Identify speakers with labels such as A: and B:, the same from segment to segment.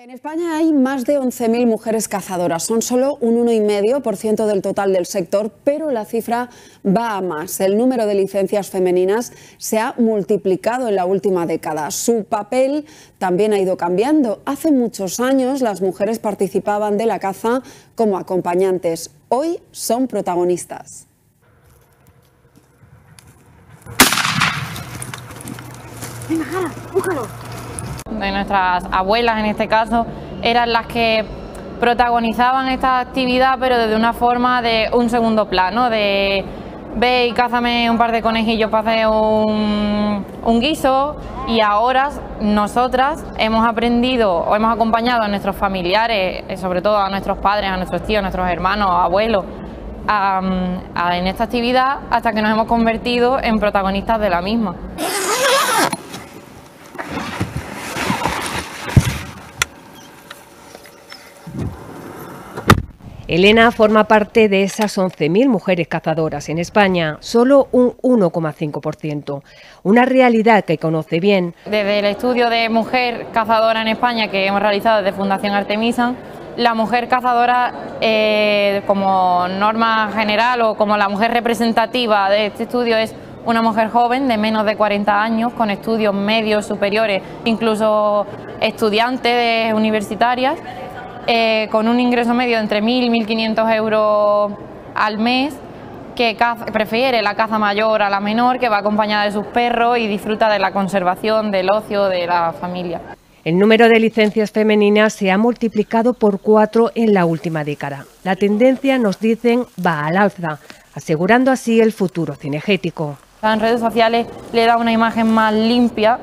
A: En España hay más de 11.000 mujeres cazadoras, son solo un 1,5% del total del sector, pero la cifra va a más. El número de licencias femeninas se ha multiplicado en la última década. Su papel también ha ido cambiando. Hace muchos años las mujeres participaban de la caza como acompañantes. Hoy son protagonistas.
B: Venga, Jara, búscalo.
C: De nuestras abuelas, en este caso, eran las que protagonizaban esta actividad, pero desde una forma de un segundo plano, de ve y cázame un par de conejillos para hacer un guiso. Y ahora nosotras hemos aprendido o hemos acompañado a nuestros familiares, sobre todo a nuestros padres, a nuestros tíos, a nuestros hermanos, abuelos, en esta actividad, hasta que nos hemos convertido en protagonistas de la misma.
D: Elena forma parte de esas 11.000 mujeres cazadoras en España, solo un 1,5%. Una realidad que conoce bien.
C: Desde el estudio de mujer cazadora en España que hemos realizado desde Fundación Artemisa, la mujer cazadora como norma general o como la mujer representativa de este estudio es una mujer joven de menos de 40 años con estudios medios, superiores, incluso estudiantes universitarias, con un ingreso medio de entre 1.000 y 1.500 euros al mes, que prefiere la caza mayor a la menor, que va acompañada de sus perros y disfruta de la conservación, del ocio, de la familia.
D: El número de licencias femeninas se ha multiplicado por 4 en la última década. La tendencia, nos dicen, va al alza, asegurando así el futuro cinegético.
C: En redes sociales le da una imagen más limpia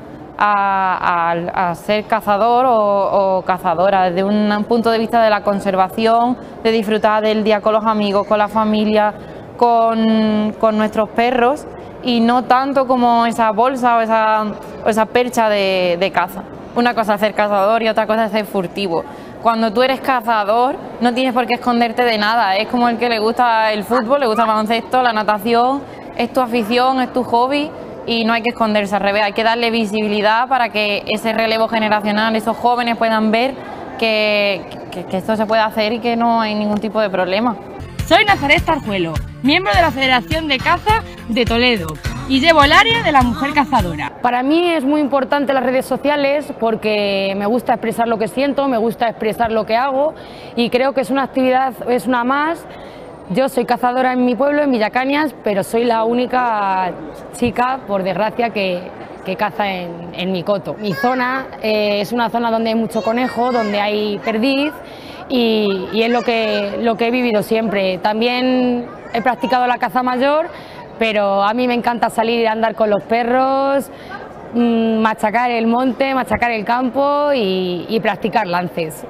C: a ser cazador o cazadora, desde un punto de vista de la conservación, de disfrutar del día con los amigos, con la familia, con nuestros perros, y no tanto como esa bolsa o esa percha de caza. Una cosa es ser cazador y otra cosa es ser furtivo. Cuando tú eres cazador no tienes por qué esconderte de nada, es como el que le gusta el fútbol, le gusta el baloncesto, la natación, es tu afición, es tu hobby. Y no hay que esconderse, al revés, hay que darle visibilidad para que ese relevo generacional, esos jóvenes puedan ver que esto se puede hacer y que no hay ningún tipo de problema.
B: Soy Nazaret Tarjuelo, miembro de la Federación de Caza de Toledo y llevo el área de la mujer cazadora.
E: Para mí es muy importante las redes sociales porque me gusta expresar lo que siento, me gusta expresar lo que hago y creo que es una actividad, es una más. Yo soy cazadora en mi pueblo, en Villacañas, pero soy la única chica, por desgracia, que caza en mi coto. Mi zona es una zona donde hay mucho conejo, donde hay perdiz y es lo que he vivido siempre. También he practicado la caza mayor, pero a mí me encanta salir a andar con los perros, machacar el monte, machacar el campo y practicar lances.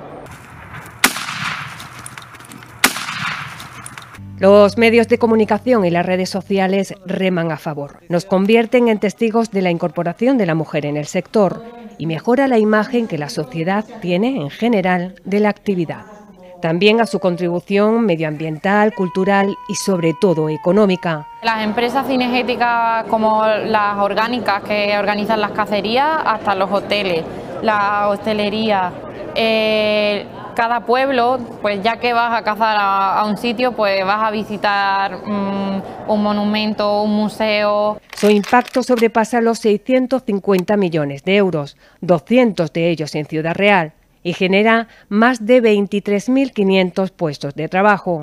D: Los medios de comunicación y las redes sociales reman a favor. Nos convierten en testigos de la incorporación de la mujer en el sector y mejora la imagen que la sociedad tiene en general de la actividad. También a su contribución medioambiental, cultural y sobre todo económica.
C: Las empresas cinegéticas como las orgánicas que organizan las cacerías, hasta los hoteles, la hostelería, cada pueblo, pues ya que vas a cazar a un sitio, pues vas a visitar un monumento, un museo.
D: Su impacto sobrepasa los 650 millones de euros, 200 de ellos en Ciudad Real, y genera más de 23.500 puestos de trabajo.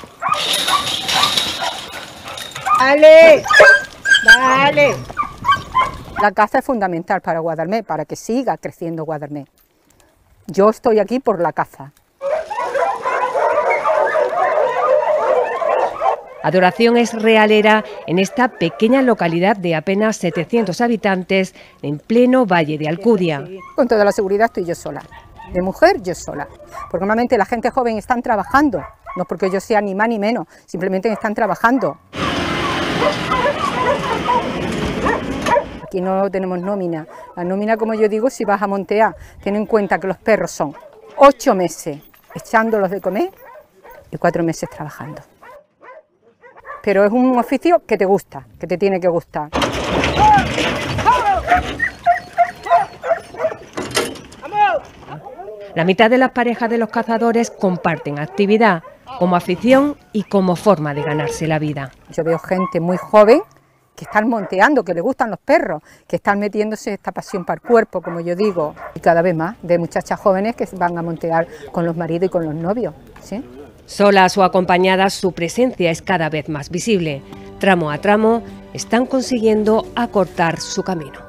F: ¡Dale! ¡Dale! La caza es fundamental para Guadalmé, para que siga creciendo Guadalmé. Yo estoy aquí por la caza.
D: Adoración es realera en esta pequeña localidad de apenas 700 habitantes en pleno Valle de Alcudia.
F: Con toda la seguridad estoy yo sola. De mujer, yo sola. Porque normalmente la gente joven están trabajando. No porque yo sea ni más ni menos, simplemente están trabajando. Aquí no tenemos nómina. La nómina, como yo digo, si vas a montear, ten en cuenta que los perros son 8 meses echándolos de comer y 4 meses trabajando. Pero es un oficio que te gusta, que te tiene que gustar.
D: La mitad de las parejas de los cazadores comparten actividad como afición y como forma de ganarse la vida.
F: Yo veo gente muy joven que están monteando, que les gustan los perros, que están metiéndose esta pasión para el cuerpo, como yo digo, y cada vez más de muchachas jóvenes que van a montear con los maridos y con los novios, ¿sí?
D: Solas o acompañadas, su presencia es cada vez más visible. Tramo a tramo, están consiguiendo acortar su camino.